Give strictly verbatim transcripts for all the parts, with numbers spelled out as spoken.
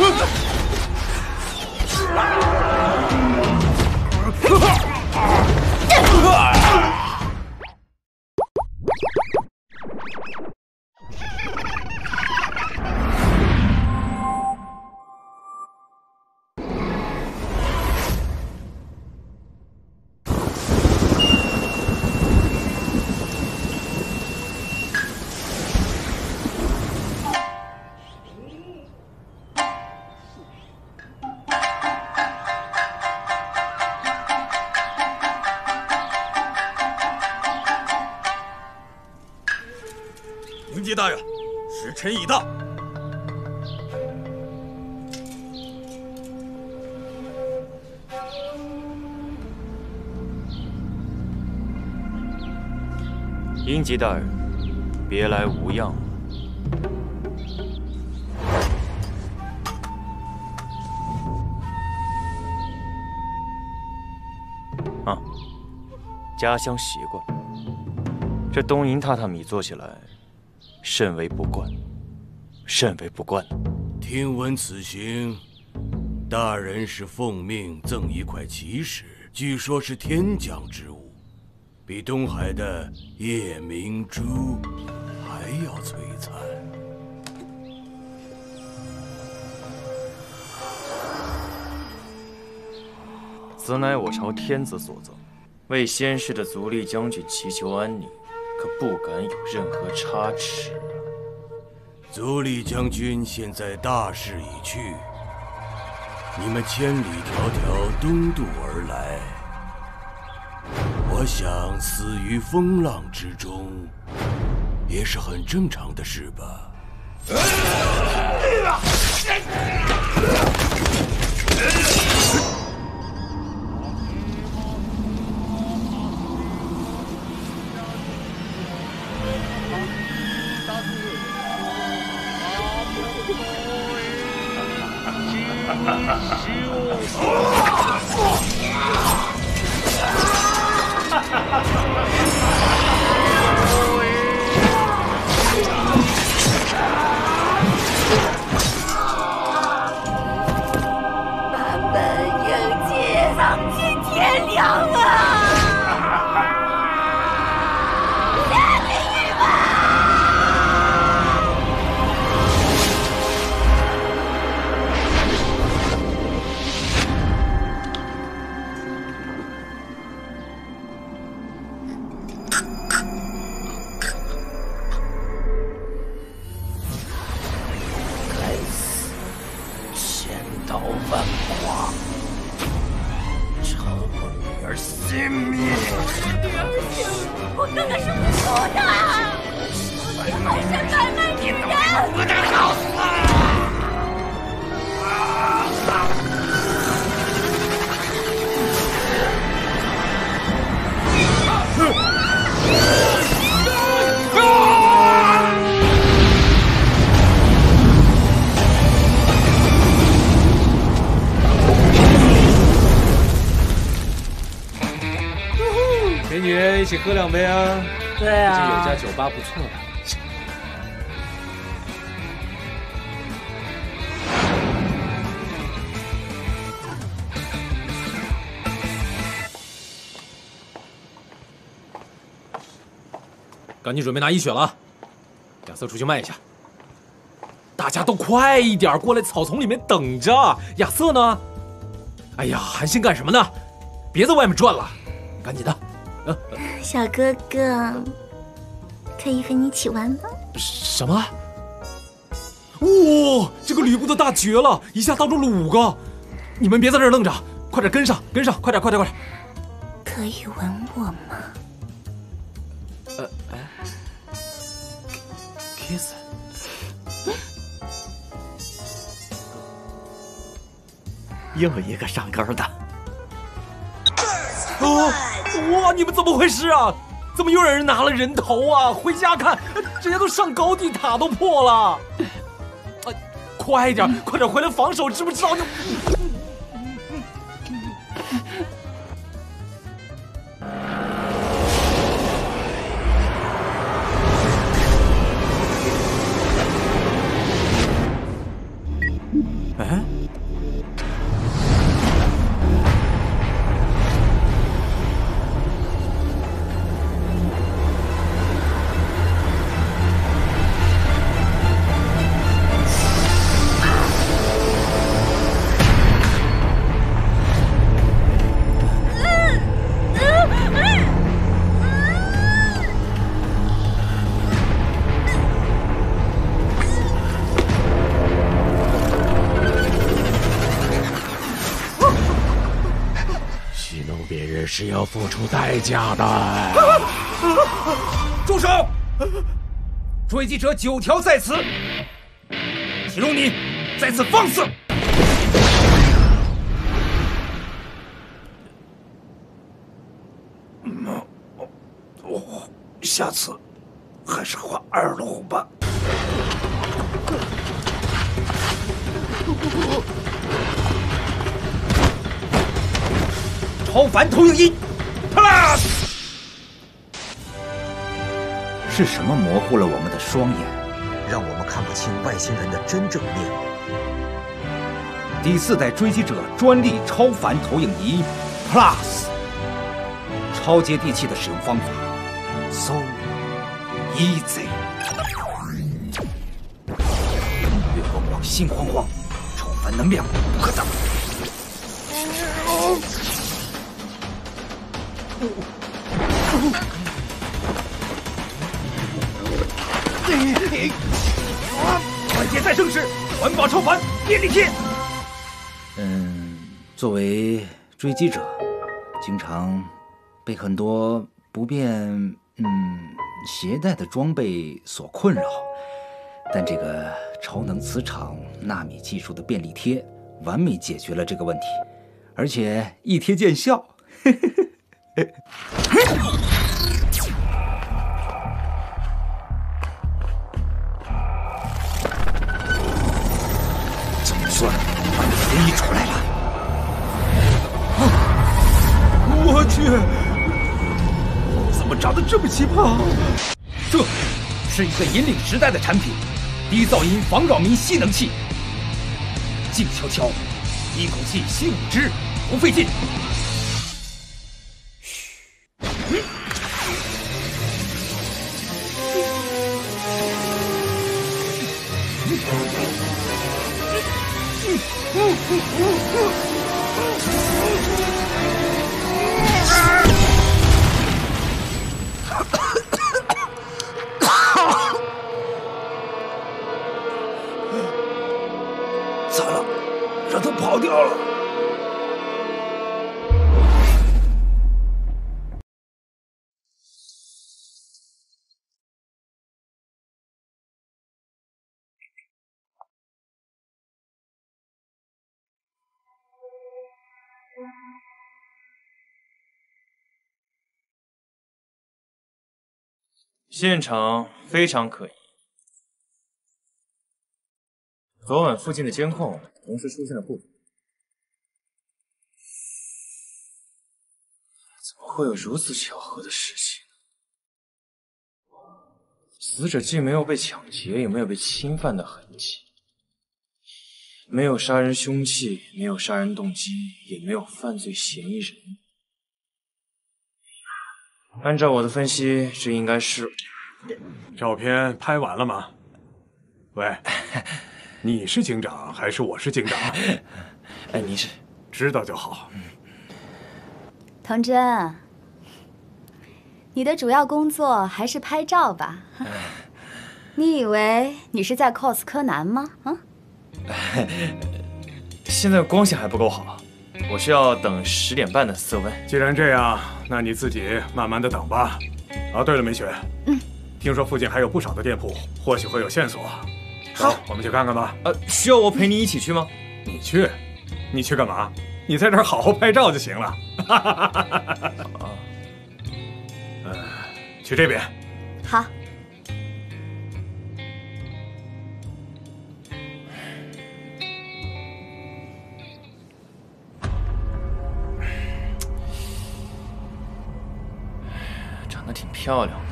迎接大人，时辰已到。 英吉大人，别来无恙。啊，家乡习惯，这东瀛榻榻米做起来。 甚为不惯，甚为不惯。 听闻此行，大人是奉命赠一块奇石，据说是天降之物，比东海的夜明珠还要璀璨。 此乃我朝天子所赠，为先世的足利将军祈求安宁。 可不敢有任何差池。 足利将军现在大势已去，你们千里迢迢东渡而来，我想死于风浪之中，也是很正常的事吧。 版本迎接丧尽天良啊！ 美女，一起喝两杯啊！ 对啊， 这有家酒吧不错的。赶紧准备拿一血了，亚瑟出去卖一下。大家都快一点过来草丛里面等着。亚瑟呢？哎呀，韩信干什么呢？别在外面转了，赶紧的。 小哥哥，可以和你一起玩吗？ 什么？哇，这个吕布的大绝了，一下当中了五个！你们别在这儿愣着，快点跟上，跟上，快点，快点，快点！ 可以吻我吗？ 呃，哎 ，kiss。 又一个上钩的。 哦，哇！你们怎么回事啊？怎么又有人拿了人头啊？回家看，人家都上高地塔都破了。啊，快点，快点回来防守，知不知道？就。 哎， 戏弄别人是要付出代价的。 住手！追击者九条在此，启龙你再次放肆！嗯，我下次还是换二楼吧。超凡投影仪 ，Plus。 是什么模糊了我们的双眼，让我们看不清外星人的真正面目？第四代追击者专利超凡投影仪 Plus， 超接地气的使用方法 ，so easy。月光光，心慌慌，超凡能量不可挡。团结再生时，环保超凡便利贴。嗯，作为追击者，经常被很多不便嗯携带的装备所困扰，但这个超能磁场纳米技术的便利贴，完美解决了这个问题，而且一贴见效。总算把你飞出来了！啊！我去，怎么长得这么奇葩？这是一个引领时代的产品，低噪音防扰民吸能器，静悄悄，一口气吸五支，不费劲。咋了？让他跑掉了。 现场非常可疑，昨晚附近的监控同时出现了不同。怎么会有如此巧合的事情呢？死者既没有被抢劫，也没有被侵犯的痕迹，没有杀人凶器，没有杀人动机，也没有犯罪嫌疑人。按照我的分析，这应该是…… 照片拍完了吗？喂，你是警长还是我是警长？ 哎，你是知道就好。 童真，你的主要工作还是拍照吧？你以为你是在 cos 柯南吗？啊？ 现在光线还不够好。我需要等十点半的色温。 既然这样，那你自己慢慢的等吧。啊，对了，美雪， 嗯， 听说附近还有不少的店铺，或许会有线索。 好， 我们去看看吧。 呃，需要我陪你一起去吗？ 你去？你去干嘛？你在这儿好好拍照就行了。 啊， 呃，去这边。 好。 长得挺漂亮的，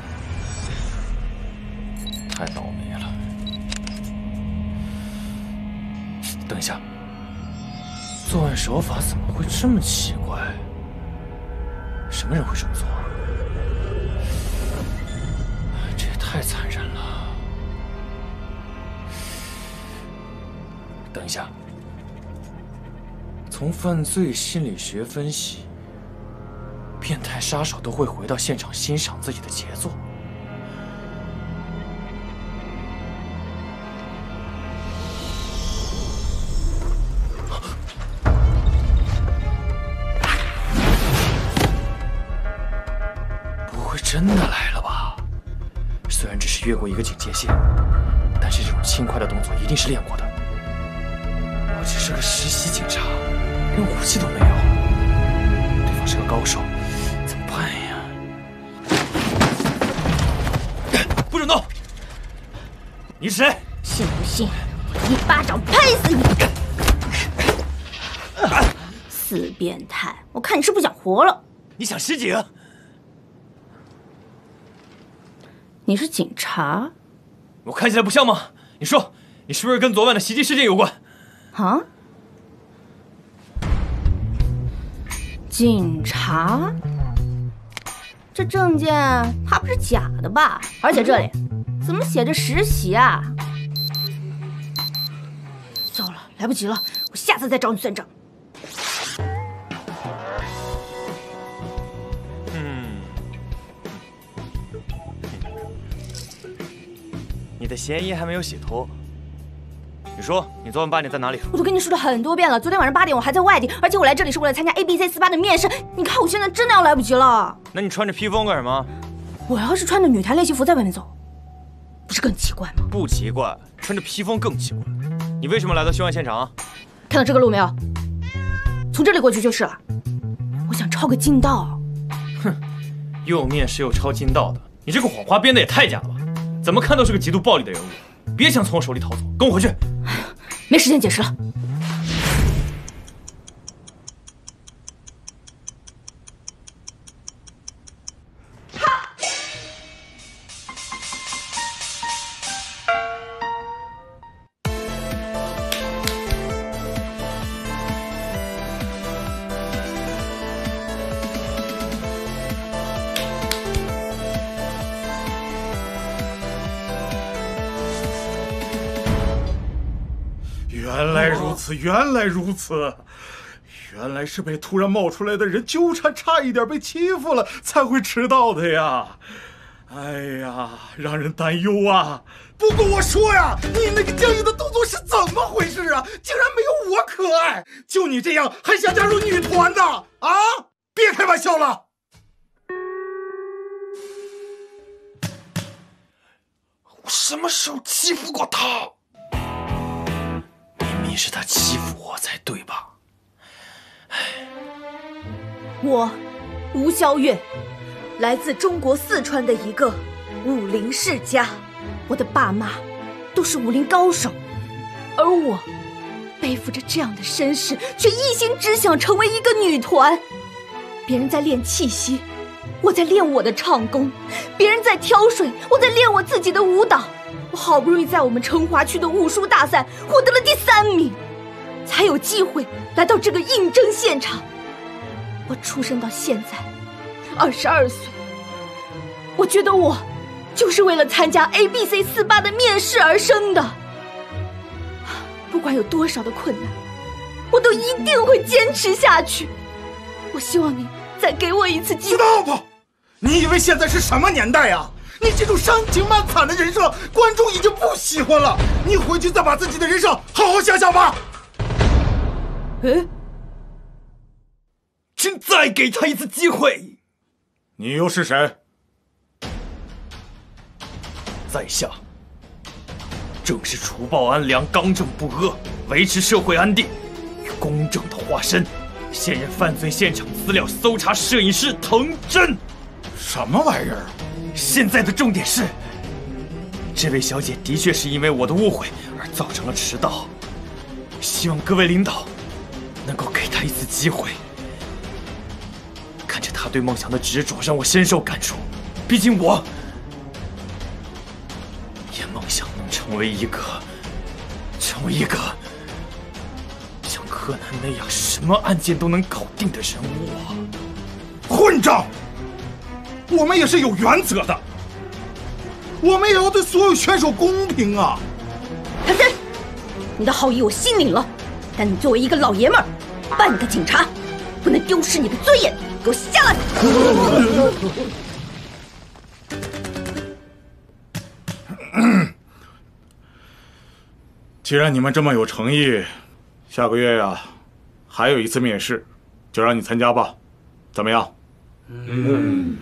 太倒霉了。等一下， 作案手法怎么会这么奇怪？什么人会这么做？这也太残忍了！等一下，从犯罪心理学分析，变态杀手都会回到现场欣赏自己的杰作。 真的来了吧？虽然只是越过一个警戒线，但是这种轻快的动作一定是练过的。我只是个实习警察，连武器都没有。对方是个高手，怎么办呀？不准动！你是谁？ 信不信我一巴掌拍死你！死变态！我看你是不想活了。 你想袭警？ 你是警察？ 我看起来不像吗？你说，你是不是跟昨晚的袭击事件有关？ 啊？警察？这证件怕不是假的吧？而且这里怎么写着实习啊？糟了，来不及了，我下次再找你算账。 你的嫌疑还没有洗脱。你说，你昨晚八点在哪里？ 我都跟你说了很多遍了，昨天晚上八点我还在外地，而且我来这里是为了参加 A B C 四八的面试。你看我现在真的要来不及了。 那你穿着披风干什么？ 我要是穿着女团练习服在外面走，不是更奇怪吗？ 不奇怪，穿着披风更奇怪。你为什么来到凶案现场啊？ 看到这个路没有？从这里过去就是了。我想抄个近道。 哼，又面试又抄近道的，你这个谎话编的也太假了吧？ 怎么看都是个极度暴力的人物，别想从我手里逃走，跟我回去。 没时间解释了。 原来如此，原来如此，原来是被突然冒出来的人纠缠，差一点被欺负了才会迟到的呀！哎呀，让人担忧啊！不跟我说呀，你那个僵硬的动作是怎么回事啊？竟然没有我可爱！就你这样还想加入女团的啊？别开玩笑了！我什么时候欺负过他？ 明明是他欺负我才对吧？ 我吴萧月，来自中国四川的一个武林世家，我的爸妈都是武林高手，而我背负着这样的身世，却一心只想成为一个女团。别人在练气息，我在练我的唱功；别人在挑水，我在练我自己的舞蹈。 我好不容易在我们成华区的武术大赛获得了第三名，才有机会来到这个应征现场。我出生到现在，二十二岁，我觉得我就是为了参加 A B C 四八的面试而生的。不管有多少的困难，我都一定会坚持下去。我希望你再给我一次机会。 Stop！ 你以为现在是什么年代呀？ 你这种伤情漫惨的人设，观众已经不喜欢了。你回去再把自己的人设好好想想吧。 嗯，请再给他一次机会。 你又是谁？ 在下正是除暴安良、刚正不阿、维持社会安定与公正的化身。现任犯罪现场资料搜查摄影师滕真。 什么玩意儿？ 现在的重点是，这位小姐的确是因为我的误会而造成了迟到，希望各位领导能够给她一次机会。看着她对梦想的执着，让我深受感触。毕竟我也梦想能成为一个，成为一个像各柯南那样什么案件都能搞定的人物啊！ 混账！我们也是有原则的，我们也要对所有选手公平啊！ 谭真，你的好意我心领了，但你作为一个老爷们儿，半个警察，不能丢失你的尊严，给我下来！ 既然你们这么有诚意，下个月呀，还有一次面试，就让你参加吧，怎么样？嗯。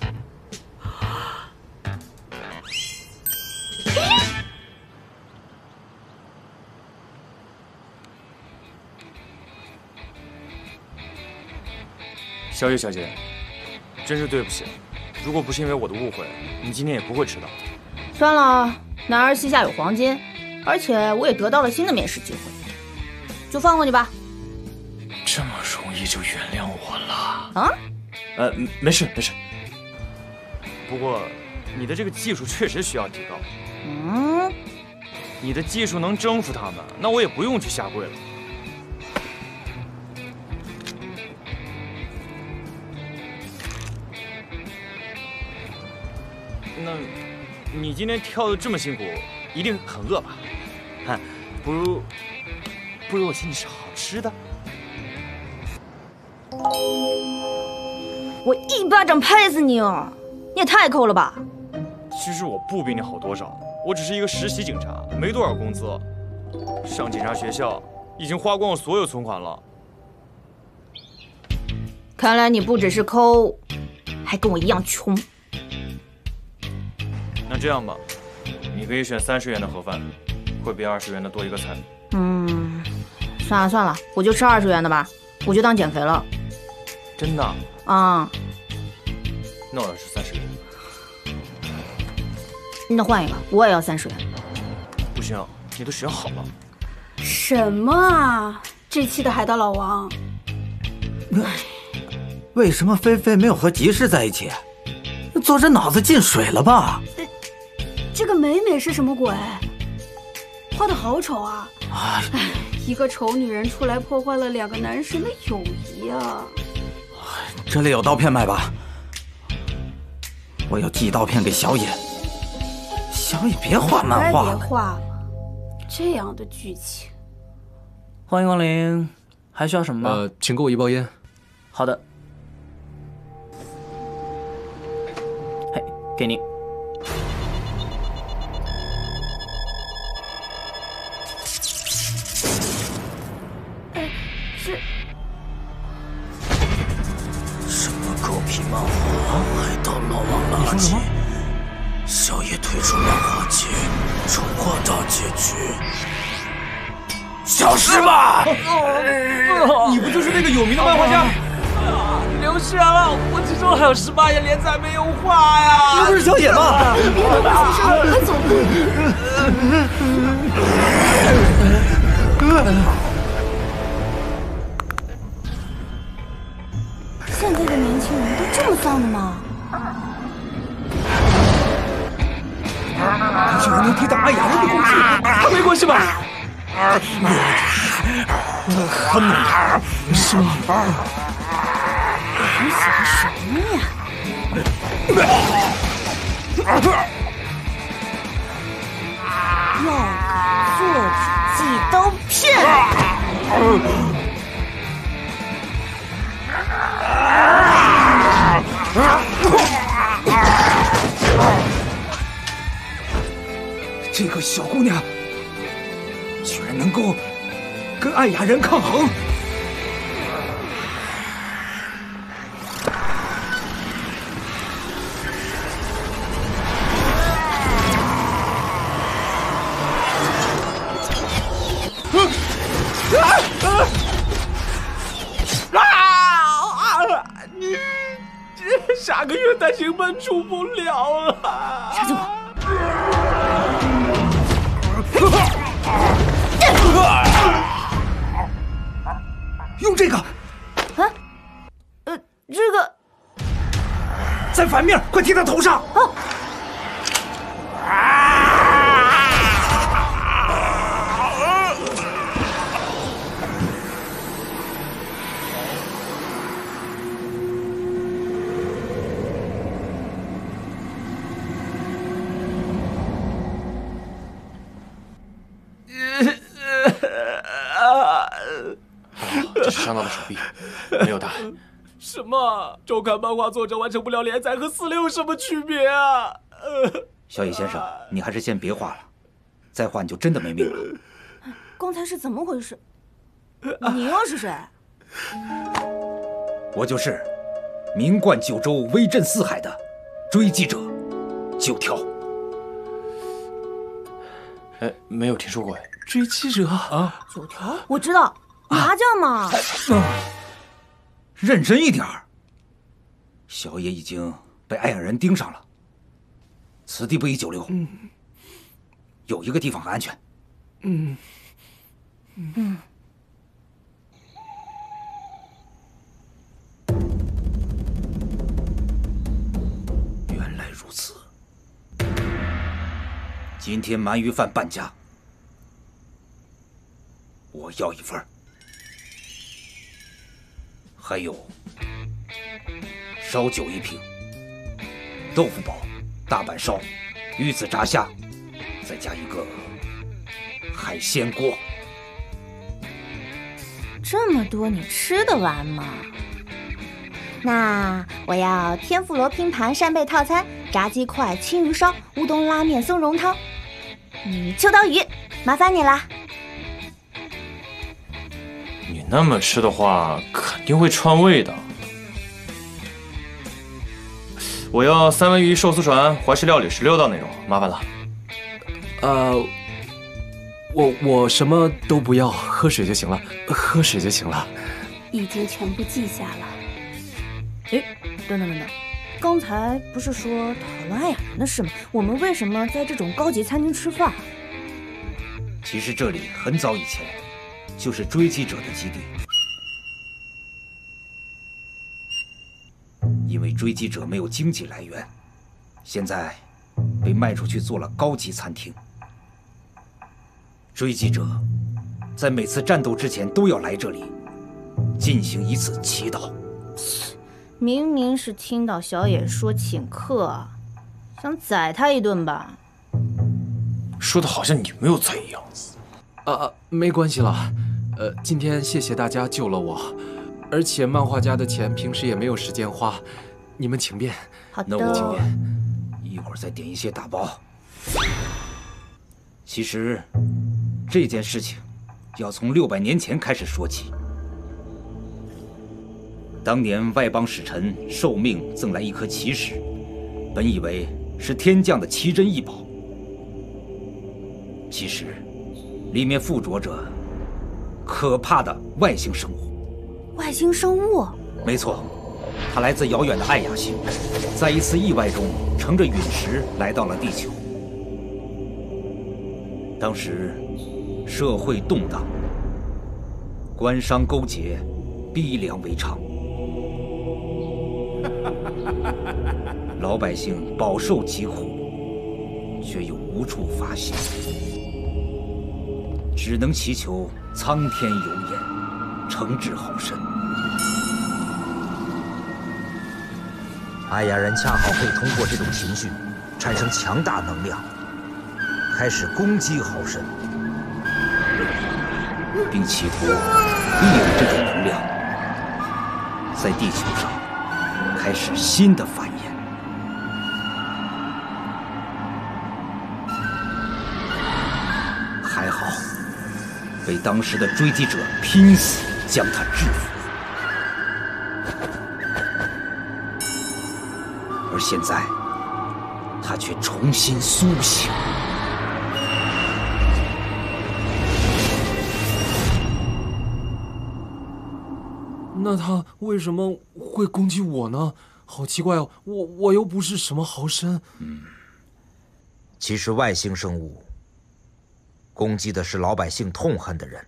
小野小姐，真是对不起，如果不是因为我的误会，你今天也不会迟到。 算了，男儿膝下有黄金，而且我也得到了新的面试机会，就放过你吧。 这么容易就原谅我了？ 啊？ 呃，没事没事。不过，你的这个技术确实需要提高。 嗯？ 你的技术能征服他们，那我也不用去下跪了。那，你今天跳的这么辛苦，一定很饿吧？啊，不如，不如我请你吃好吃的。 我一巴掌拍死你哦！你也太抠了吧！ 其实我不比你好多少，我只是一个实习警察，没多少工资。上警察学校已经花光我所有存款了。 看来你不只是抠，还跟我一样穷。 那这样吧，你可以选三十元的盒饭，会比二十元的多一个菜。 嗯，算了算了，我就吃二十元的吧，我就当减肥了。 真的？ 啊。 那我要吃三十元。 那换一个，我也要三十元。 不行，你都选好了。 什么啊？这期的海盗老王， 为什么菲菲没有和吉士在一起？作者脑子进水了吧？ 这个美美是什么鬼？画的好丑啊！哎，一个丑女人出来破坏了两个男神的友谊啊！ 这里有刀片卖吧？我要寄刀片给小野。小野别画漫画了， 别画了，这样的剧情。 欢迎光临，还需要什么吗？ 呃，请给我一包烟。 好的。嘿，给你。 什么狗屁漫画？海盗老王垃圾！小野退出漫画界，丑化大结局。消失吧！ 你不就是那个有名的漫画家？ 流血了，我其中还有十八页连载没有画呀！ 你不是小野吗？ 快走！现在的年轻人都这么丧的吗？ 你居然能抵挡艾雅人的攻击，他没关系吧？ 他们是吗？你写的什么呀？要做寄刀片。 这个小姑娘居然能够跟艾雅人抗衡！ 啊！你下个月单行本出不了了。 杀死我！ 用这个。 啊？呃，这个在反面，快贴在头上。 啊！ 这是伤到了手臂，没有大碍。 什么？周刊漫画作者完成不了连载和死了有什么区别啊？呃， 小野先生，你还是先别画了，再画你就真的没命了。 刚才是怎么回事？你又是谁？ 我就是名冠九州、威震四海的追击者九条。 哎，没有听说过哎。 追击者啊， 九条，我知道，麻将嘛。 认真一点儿。小野已经被艾尔人盯上了，此地不宜久留。嗯，有一个地方很安全。 嗯嗯。 原来如此。今天鳗鱼饭半价，我要一份。还有烧酒一瓶，豆腐煲、大阪烧、鱼子炸虾，再加一个海鲜锅。 这么多你吃得完吗？那我要天妇罗拼盘扇贝套餐、炸鸡块、青鱼烧、乌冬拉面、松茸汤。嗯，秋刀鱼，麻烦你啦。 你那么吃的话，肯定会串味的。我要三文鱼寿司船怀石料理十六道那种，麻烦了。 呃，我我什么都不要，喝水就行了，喝水就行了。 已经全部记下了。哎，等等等等，刚才不是说讨论爱雅人的事吗？我们为什么在这种高级餐厅吃饭？ 其实这里很早以前就是追击者的基地，因为追击者没有经济来源，现在被卖出去做了高级餐厅。追击者在每次战斗之前都要来这里进行一次祈祷。 明明是听到小野说请客，想宰他一顿吧？ 说的好像你没有在一样。 啊啊，没关系了。呃，今天谢谢大家救了我，而且漫画家的钱平时也没有时间花，你们请便。 好的。 那我请便，一会儿再点一些打包。其实这件事情要从六百年前开始说起。当年外邦使臣受命赠来一颗奇石，本以为是天降的奇珍异宝，其实里面附着着可怕的外星生物。 外星生物？ 没错，它来自遥远的艾雅星，在一次意外中乘着陨石来到了地球。当时社会动荡，官商勾结，逼良为娼，老百姓饱受疾苦，却又无处发泄，只能祈求苍天有眼，惩治好身。 艾雅人恰好可以通过这种情绪，产生强大能量，开始攻击好身， 并企图利用这种能量，在地球上开始新的繁衍。还好，被当时的追击者拼死将他制服。而现在，他却重新苏醒。 那他为什么会攻击我呢？好奇怪哦，我我又不是什么豪绅。 嗯，其实外星生物攻击的是老百姓痛恨的人。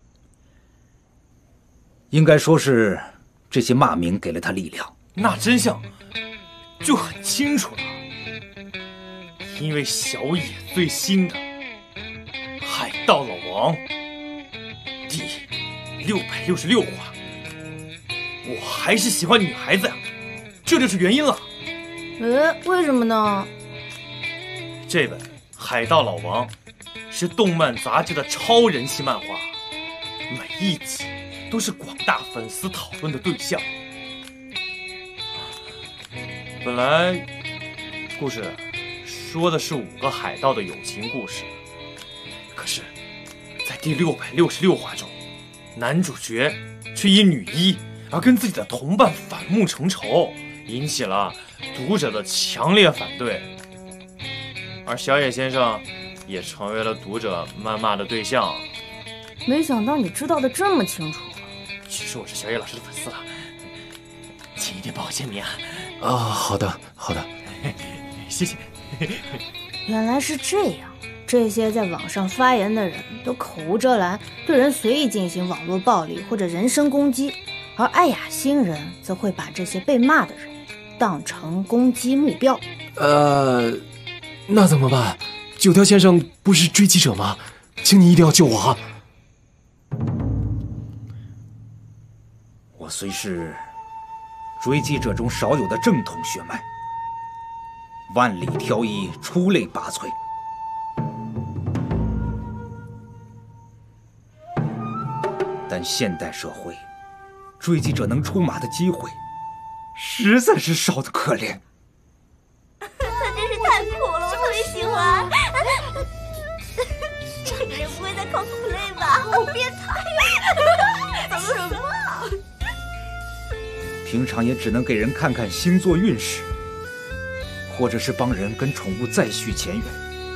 应该说是这些骂名给了他力量。 那真相就很清楚了，因为小野最新的《海盗老王》第六百六十六话，我还是喜欢女孩子呀，这就是原因了。 呃，为什么呢？ 这本《海盗老王》 是动漫杂志的超人气漫画，每一集都是广大粉丝讨论的对象。本来故事说的是五个海盗的友情故事，可是，在第六百六十六话中，男主角却因女一而跟自己的同伴反目成仇，引起了读者的强烈反对，而小野先生也成为了读者谩骂的对象。 没想到你知道的这么清楚。 其实我是小野老师的粉丝了，请一定帮我签名啊！ 啊，好的，好的， 谢谢。 原来是这样，这些在网上发言的人都口无遮拦，对人随意进行网络暴力或者人身攻击，而艾雅星人则会把这些被骂的人当成攻击目标。 呃，那怎么办？九条先生不是追击者吗？请你一定要救我啊！ 我虽是追击者中少有的正统血脉，万里挑一，出类拔萃。但现代社会，追击者能出马的机会，实在是少得可怜。 他真是太酷了，我特别喜欢。这个人不会在 cosplay 吧？好变态呀！怎么了？ 平常也只能给人看看星座运势，或者是帮人跟宠物再续前缘。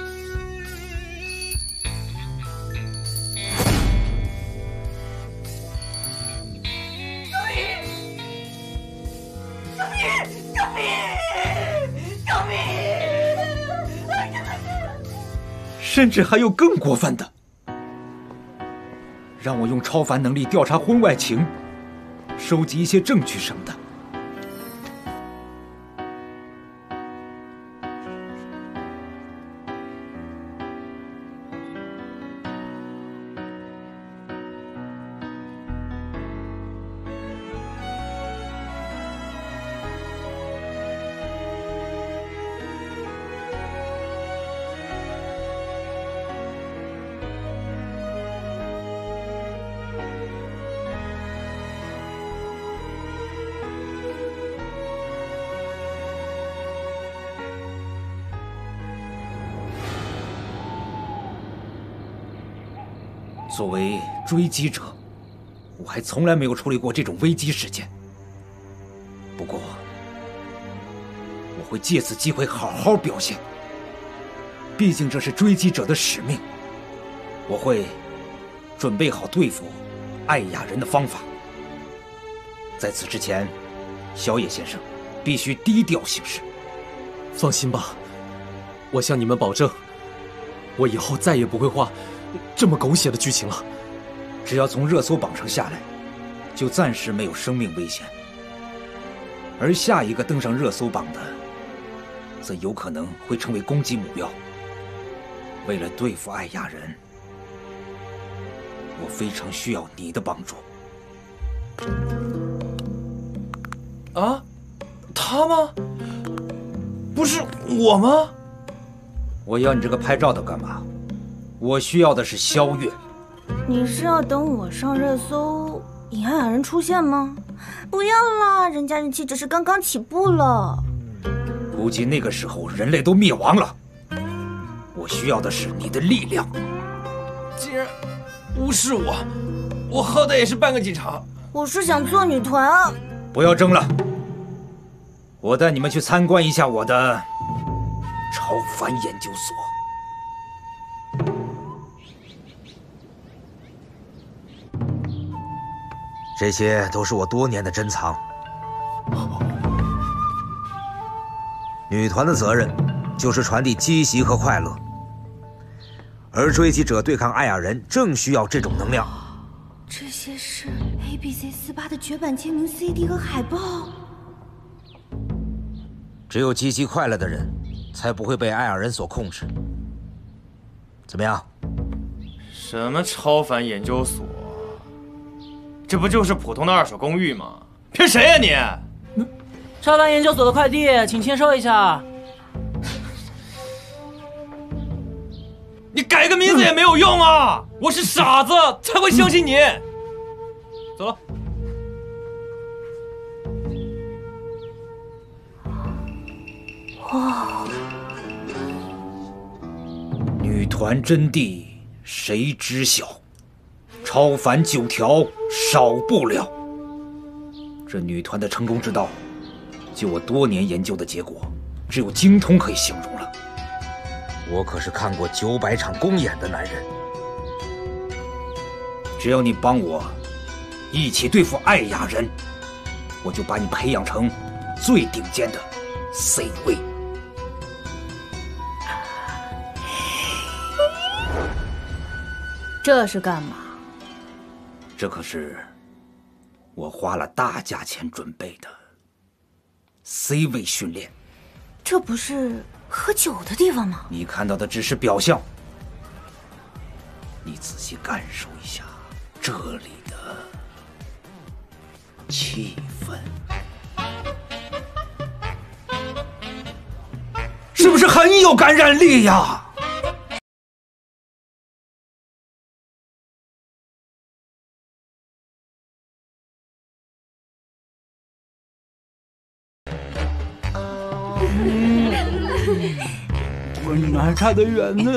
甚至还有更过分的，让我用超凡能力调查婚外情，收集一些证据什么的。作为追击者，我还从来没有处理过这种危机事件。不过，我会借此机会好好表现。毕竟这是追击者的使命。我会准备好对付艾雅人的方法。在此之前，小野先生必须低调行事。 放心吧，我向你们保证，我以后再也不会画这么狗血的剧情了。 只要从热搜榜上下来，就暂时没有生命危险。而下一个登上热搜榜的，则有可能会成为攻击目标。为了对付艾雅人，我非常需要你的帮助。 啊，他吗？不是我吗？ 我要你这个拍照的干嘛？我需要的是萧月。 你是要等我上热搜引艾雅人出现吗？不要啦，人家人气只是刚刚起步了。 估计那个时候人类都灭亡了。我需要的是你的力量。 既然无视我，我好歹也是半个警察。 我是想做女团啊。 不要争了，我带你们去参观一下我的超凡研究所。 这些都是我多年的珍藏。女团的责任就是传递积习和快乐，而追击者对抗艾雅人正需要这种能量。 这些是 A B C 四八的绝版签名 C D 和海报。 只有积极快乐的人，才不会被艾雅人所控制。怎么样？ 什么超凡研究所？这不就是普通的二手公寓吗？骗谁呀你？ 超凡研究所的快递，请签收一下。 你改个名字也没有用啊！我是傻子才会相信你。走了。 哇！女团真谛谁知晓？超凡九条少不了。这女团的成功之道，就我多年研究的结果，只有精通可以形容了。 我可是看过九百场公演的男人。 只要你帮我一起对付艾雅人，我就把你培养成最顶尖的 C 位。 这是干嘛？ 这可是我花了大价钱准备的 C 位训练。 这不是喝酒的地方吗？ 你看到的只是表象，你仔细感受一下这里的气氛，是不是很有感染力呀？ 我你们还差得远呢。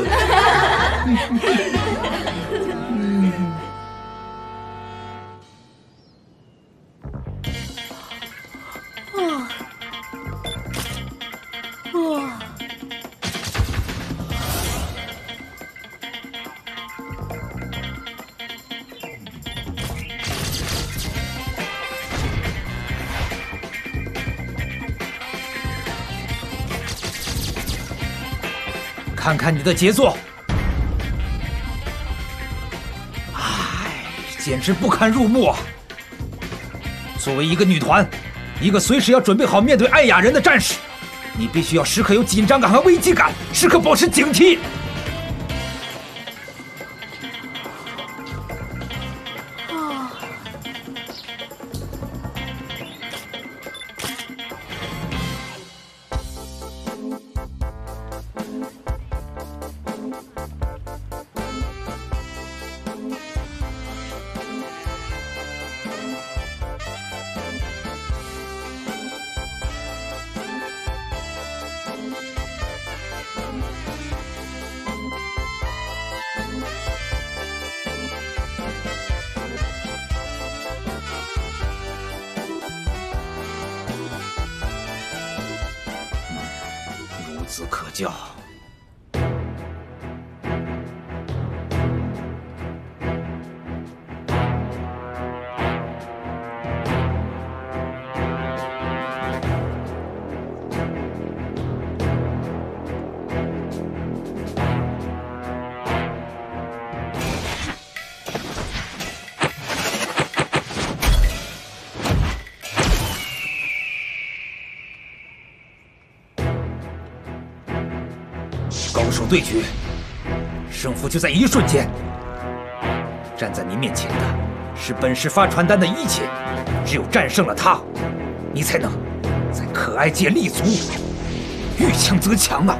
哇哇！ 看看你的杰作，唉，简直不堪入目啊！作为一个女团，一个随时要准备好面对艾雅人的战士，你必须要时刻有紧张感和危机感，时刻保持警惕。孺子可教。高手对决，胜负就在一瞬间。站在你面前的是本市发传单的一姐，只有战胜了她，你才能在可爱界立足。遇强则强啊！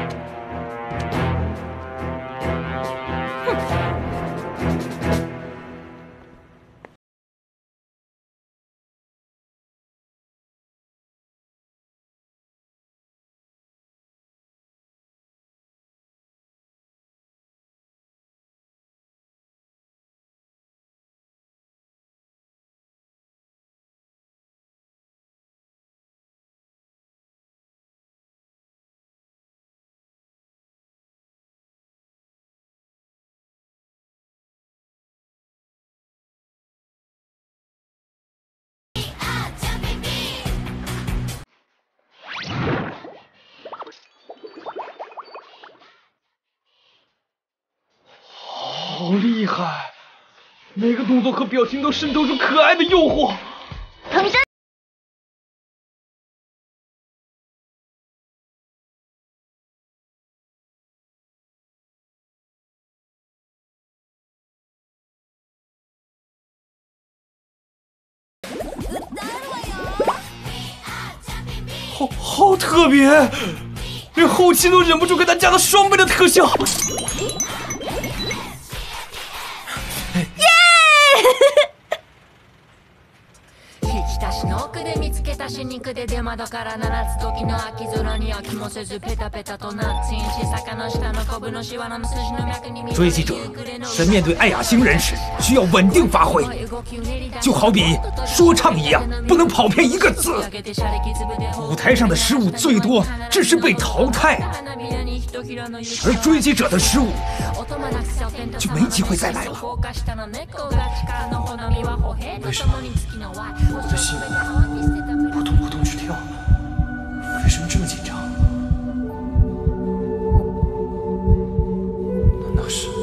好厉害！每个动作和表情都渗透出可爱的诱惑。 藤真， 好好特别。 连后期都忍不住给他加了双倍的特效。 耶！ 追击者在面对艾雅星人时，需要稳定发挥，就好比说唱一样，不能跑偏一个字。舞台上的失误最多只是被淘汰，而追击者的失误就没机会再来了。 为什么我的心扑通扑通去跳？为什么这么紧张？难道是？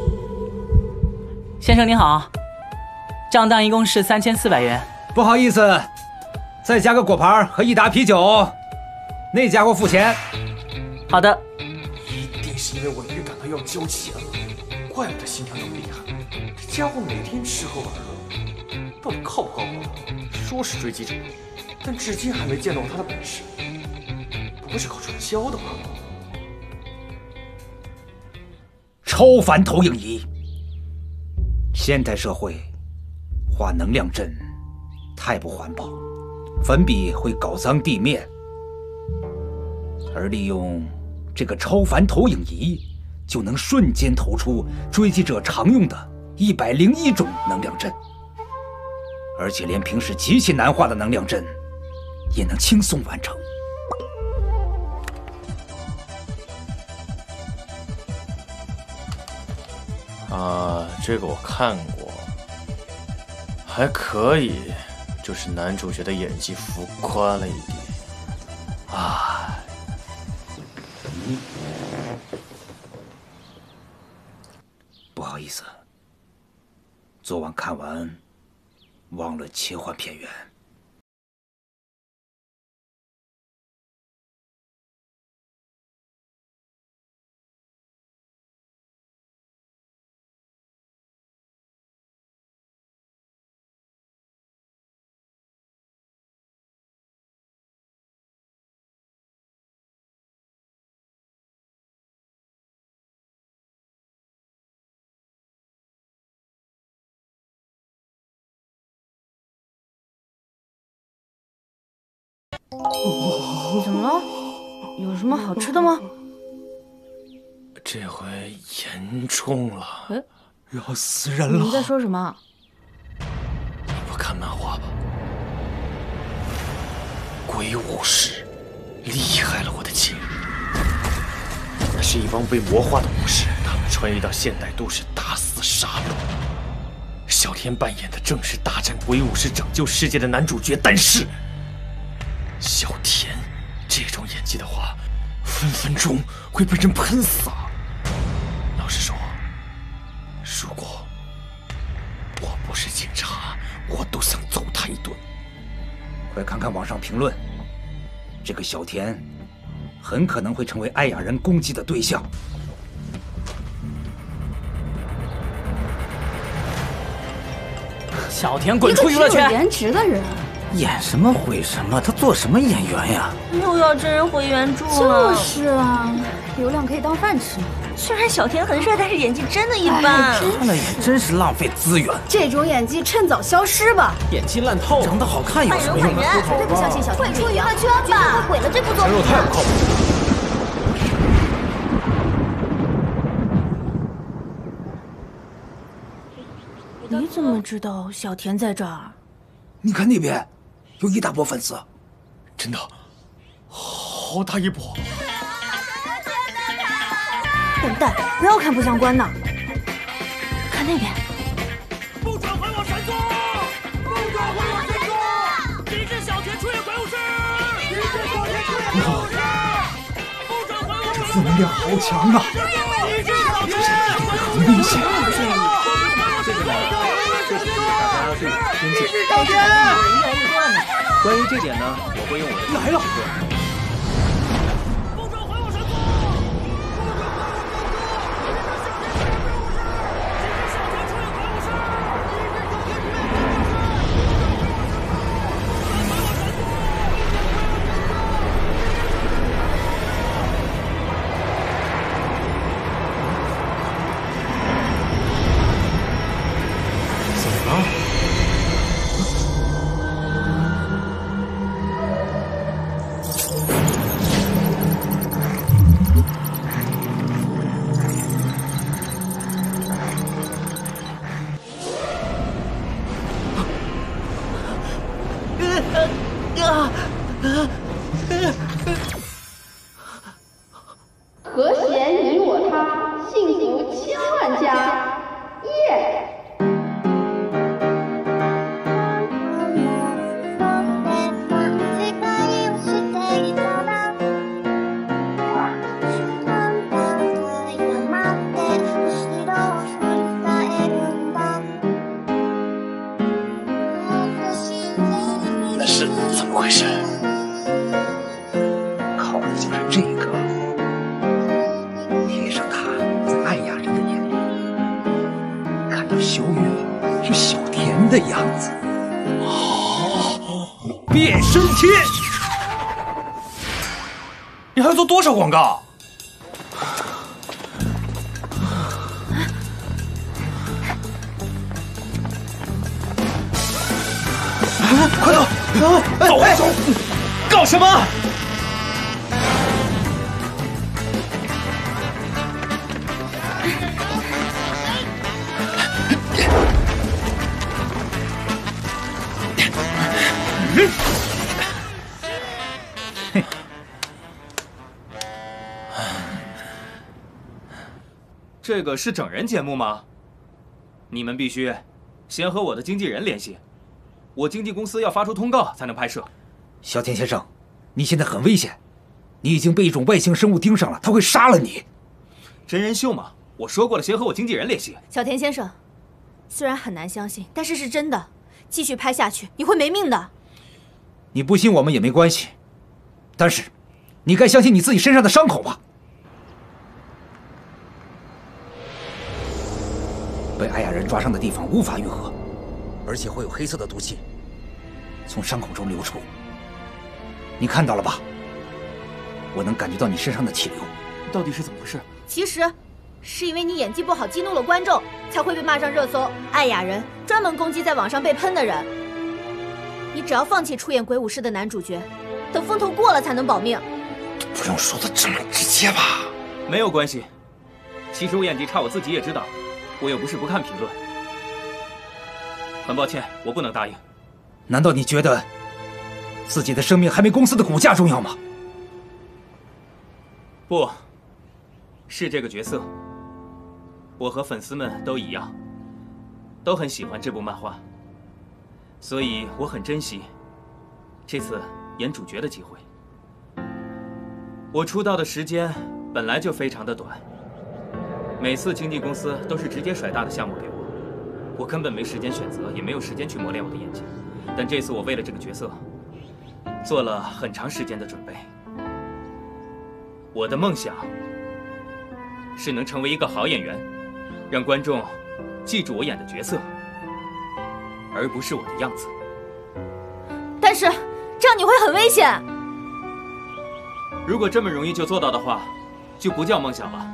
先生您好，账单一共是三千四百元。 不好意思，再加个果盘和一打啤酒。那家伙付钱。 好的。 一定是因为我预感到要交钱了，怪不得心跳那么厉害。这家伙每天吃喝玩乐，到底靠不靠谱？说是追击者，但至今还没见到他的本事，不会是靠传销的吧？ 超凡投影仪。现代社会画能量阵太不环保，粉笔会搞脏地面，而利用这个超凡投影仪，就能瞬间投出追击者常用的一百零一种能量阵，而且连平时极其难画的能量阵也能轻松完成。 啊，这个我看过，还可以，就是男主角的演技浮夸了一点。啊， 嗯，不好意思，昨晚看完，忘了切换片源。 怎么了？有什么好吃的吗？ 这回严重了， 哎， 要死人了！ 你在说什么？ 你不看漫画吧？鬼武士厉害了，我的亲！那是一帮被魔化的武士，他们穿越到现代都市，大肆杀戮。小天扮演的正是大战鬼武士、拯救世界的男主角，但是。小田这种演技的话，分分钟会被人喷死啊！老实说，如果我不是警察，我都想揍他一顿。 快看看网上评论，这个小田很可能会成为艾雅人攻击的对象。 小田滚出娱乐圈！ 一个只有颜值的人。 演什么毁什么？他做什么演员呀？ 又要真人回原著了。 就是啊，流量可以当饭吃。 虽然小田很帅，但是演技真的一般。 他那演真是浪费资源。 这种演技趁早消失吧。 演技烂透了， 长得好看有什么用？ 绝对不相信小田会出娱乐圈吧？ 毁了这部作品。 人肉太不靠谱。 你怎么知道小田在这儿？ 你看那边。有一大波粉丝， 真的，好大一波！ 笨蛋，不要看不相关的，看那边。 不准还我神作！不准还我神作！抵制小田出演鬼武士！抵制小田出演鬼武士！不准还我神作！ 这负能量好强啊！ 抵制小田！ 很明显。 这个呢， 就是大家对偏见。 小田！ 关于这点呢，我会用我的来了。 不准还我神作！ 回事？靠的就是这个，贴上他在艾雅人的眼里看到小雨是小田的样子。 哦，变身贴！ 你还要做多少广告？ 快走！走走！搞什么？ 这个是整人节目吗？你们必须先和我的经纪人联系。我经纪公司要发出通告才能拍摄。 小田先生，你现在很危险，你已经被一种外星生物盯上了，它会杀了你。 真人秀嘛，我说过了，先和我经纪人联系。 小田先生，虽然很难相信，但是是真的。继续拍下去，你会没命的。 你不信我们也没关系，但是你该相信你自己身上的伤口吧。被艾雅人抓伤的地方无法愈合，而且会有黑色的毒气从伤口中流出。你看到了吧？我能感觉到你身上的气流。 到底是怎么回事？ 其实是因为你演技不好，激怒了观众，才会被骂上热搜。艾雅人专门攻击在网上被喷的人。你只要放弃出演鬼武士的男主角，等风头过了才能保命。 不用说的这么直接吧？ 没有关系，其实我演技差，我自己也知道，我又不是不看评论。很抱歉，我不能答应。 难道你觉得自己的生命还没公司的股价重要吗？ 不，是这个角色。我和粉丝们都一样，都很喜欢这部漫画，所以我很珍惜这次演主角的机会。我出道的时间本来就非常的短，每次经纪公司都是直接甩大的项目给我，我根本没时间选择，也没有时间去磨练我的演技。但这次我为了这个角色，做了很长时间的准备。我的梦想是能成为一个好演员，让观众记住我演的角色，而不是我的样子。 但是这样你会很危险。 如果这么容易就做到的话，就不叫梦想了。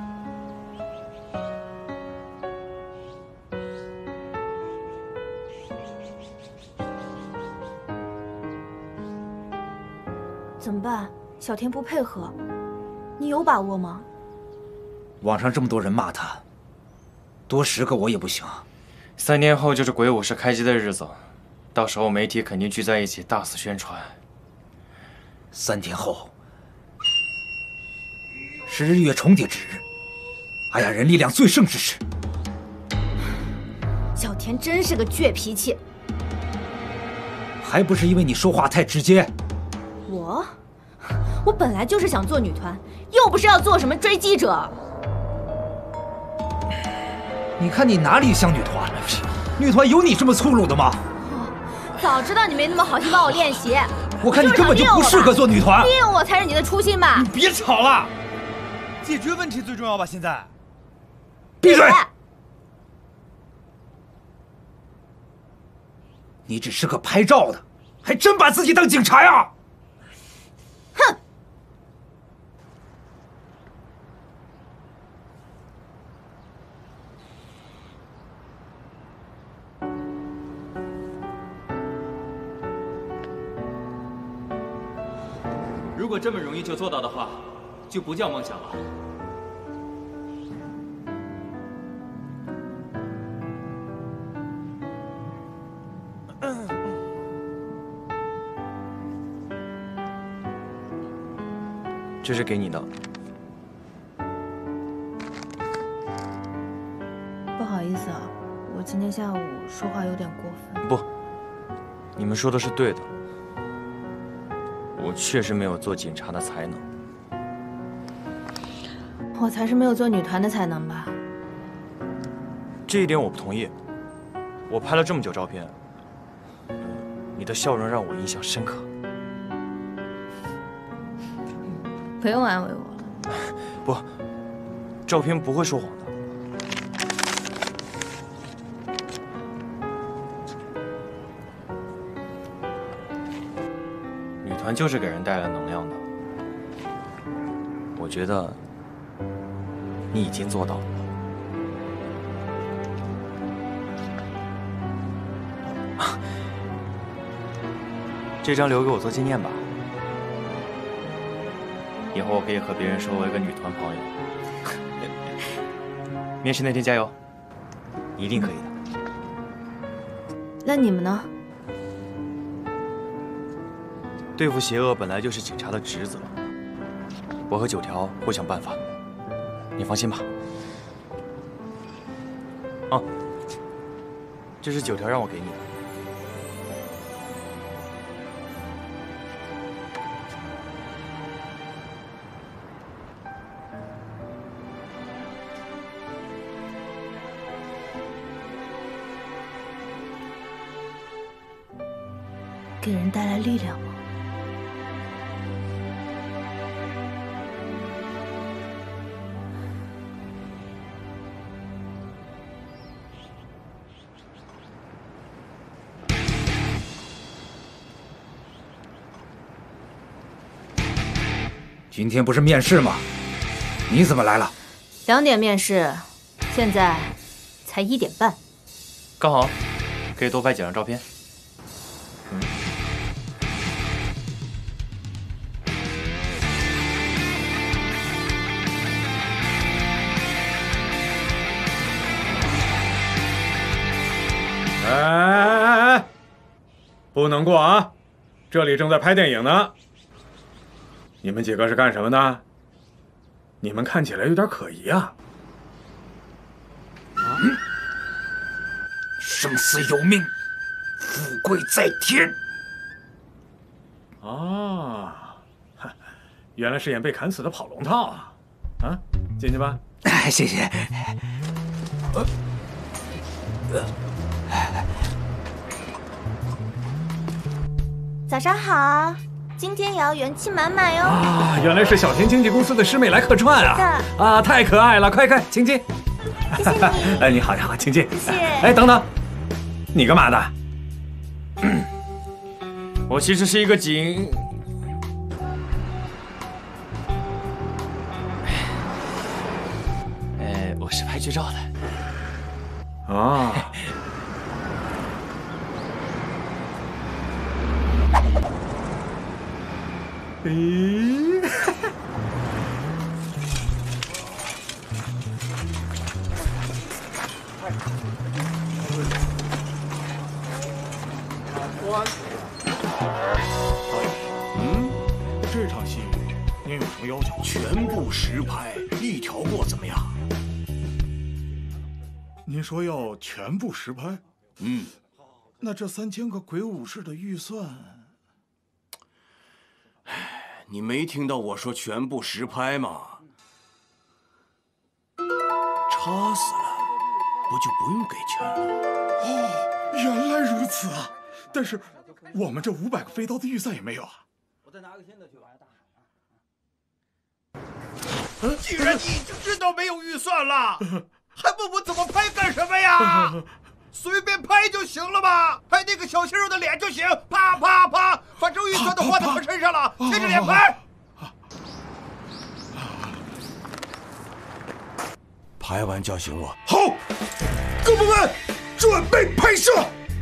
怎么办？小田不配合，你有把握吗？ 网上这么多人骂他，多十个我也不行。 三年后就是鬼武士开机的日子，到时候媒体肯定聚在一起大肆宣传。 三天后是日月重叠之日，艾雅人力量最盛之时。 小田真是个倔脾气， 还不是因为你说话太直接。 我，我本来就是想做女团，又不是要做什么追击者。 你看你哪里像女团？女团有你这么粗鲁的吗？ 早知道你没那么好心帮我练习。 我看你根本就不适合做女团。 利用我才是你的初心吧？ 你别吵了，解决问题最重要吧？现在， 闭嘴！你只是个拍照的，还真把自己当警察呀？ 哼！ 如果这么容易就做到的话，就不叫梦想了。 这是给你的。 不好意思啊，我今天下午说话有点过分。 不，你们说的是对的。我确实没有做警察的才能。 我才是没有做女团的才能吧？ 这一点我不同意。我拍了这么久照片，你的笑容让我印象深刻。 不用安慰我了。 不，照片不会说谎的。女团就是给人带来能量的。我觉得你已经做到了。这张留给我做纪念吧。以后我可以和别人说我有个女团朋友。面试那天加油，一定可以的。 那你们呢？ 对付邪恶本来就是警察的职责，我和九条会想办法，你放心吧。哦，这是九条让我给你的。 给人带来力量吗？ 今天不是面试吗？你怎么来了？ 两点面试，现在才一点半， 刚好可以多拍几张照片。嗯。 哎哎哎！不能过啊！这里正在拍电影呢。你们几个是干什么的？你们看起来有点可疑啊！ 嗯，生死有命，富贵在天。 啊，原来是演被砍死的跑龙套啊！啊，进去吧。 哎，谢谢。呃早上好，今天也要元气满满哟！ 啊，原来是小田经纪公司的师妹来客串啊！啊，太可爱了，快快，请进。 谢谢你。 哎，你好，你好，请进。 谢谢。 哎，等等，你干嘛的？ 我其实是一个警。哎，我是拍剧照的。 啊。咦， 嗯，这场戏您有什么要求？全部实拍，一条过怎么样？ 您说要全部实拍？ 嗯， 那这三千个鬼武士的预算…… 你没听到我说全部实拍吗？插死了，不就不用给钱了？ 哦，原来如此啊！但是我们这五百个飞刀的预算也没有啊！ 我再拿个新的去吧。 既然你已经知道没有预算了，还问我怎么拍干什么呀？随便拍就行了吧，拍那个小鲜肉的脸就行，啪啪啪，反正预算都花在他身上了，贴着脸拍。 拍完叫醒我。 好，各部门准备拍摄。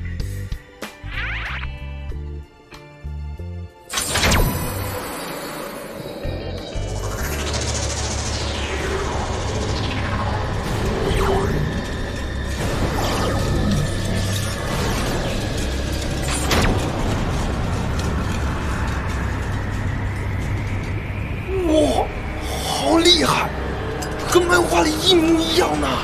哇，好厉害，跟漫画里一模一样呢！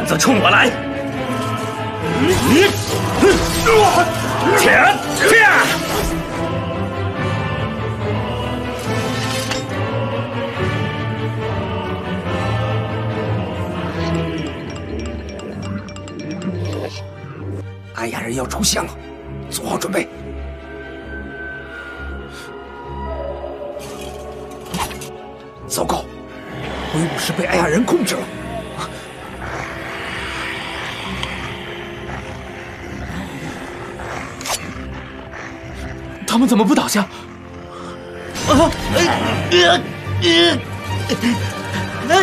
子冲我来！前前！艾雅人要出现了，做好准备。糟糕，鬼武士被艾雅人控制了。 他们怎么不倒下？啊！呃呃呃呃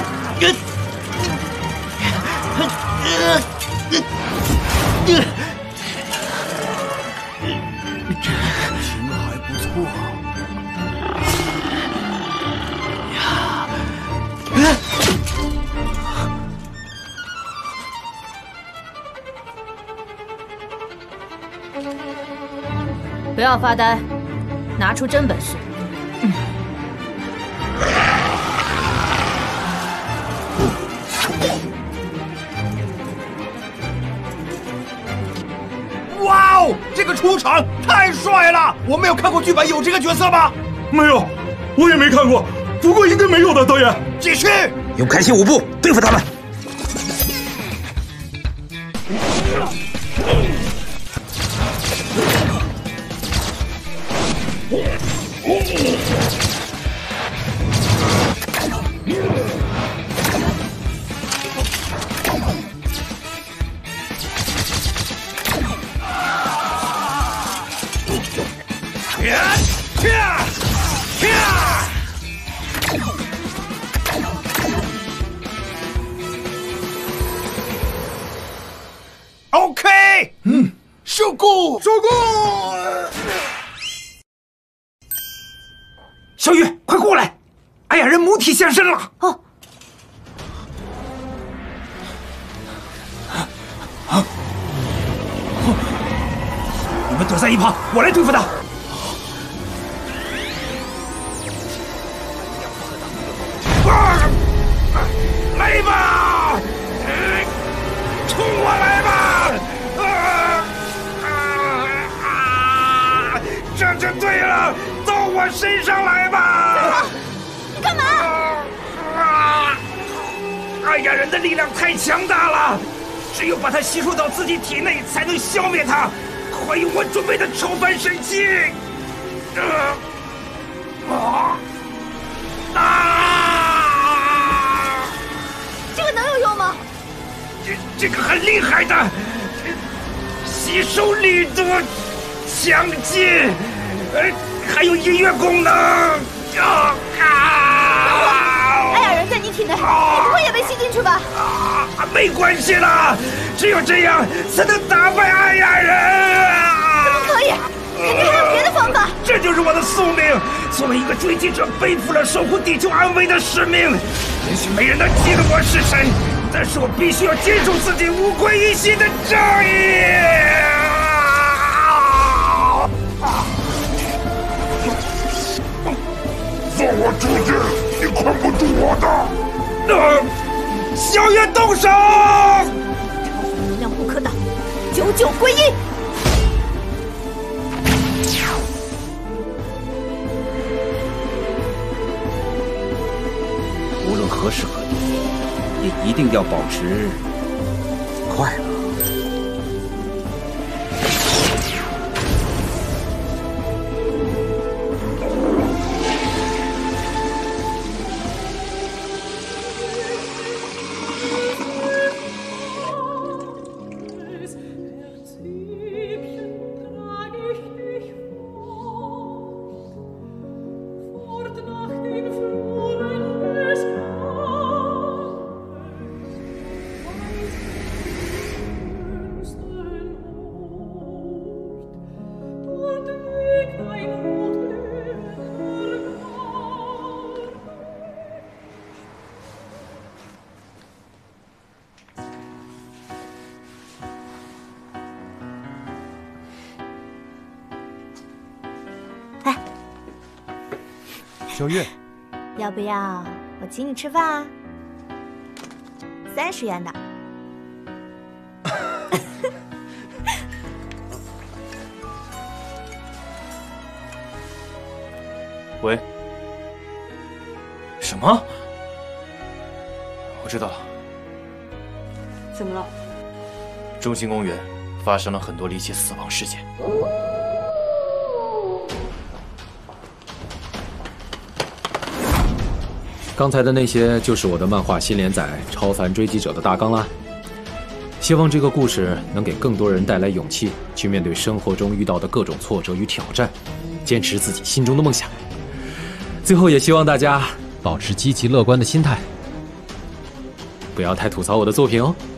呃琴还不错。 呀！ 不要发呆，拿出真本事。嗯、 哇哦，这个出场太帅了！我没有看过剧本，有这个角色吗？ 没有，我也没看过。不过应该没有的，导演。 继续， 用开心舞步对付他们。 OK， 嗯，收工，收工。 小雨，快过来！艾雅人母体现身了。 哦。 你们躲在一旁，我来对付他。 来吧，冲我来吧！啊啊啊！这就对了，到我身上来吧！ 你干嘛？ 啊！艾雅人的力量太强大了，只有把它吸收到自己体内，才能消灭它。快用我准备的超凡神器！啊啊！ 这个能有用吗？ 这这个很厉害的，吸收力度、强劲，呃，还有音乐功能。啊啊！ 艾雅人在你体内，你不会也被吸进去吧？ 啊，没关系啦，只有这样才能打败艾雅人。 怎么可以？肯定还有别的方法。 这就是我的宿命。作为一个追击者，背负了守护地球安危的使命。也许没人能记得我是谁，但是我必须要坚守自己无愧于心的正义。 放我出去！你困不住我的。 呃，小月动手！ 能量不可挡，九九归一。 无论何时何地，也一定要保持快乐。 小月， 要不要我请你吃饭啊？三十元的。 喂。 什么？我知道了。 怎么了？ 中心公园发生了很多离奇死亡事件。 刚才的那些就是我的漫画新连载《超凡追击者》的大纲啦。希望这个故事能给更多人带来勇气，去面对生活中遇到的各种挫折与挑战，坚持自己心中的梦想。最后也希望大家保持积极乐观的心态，不要太吐槽我的作品哦。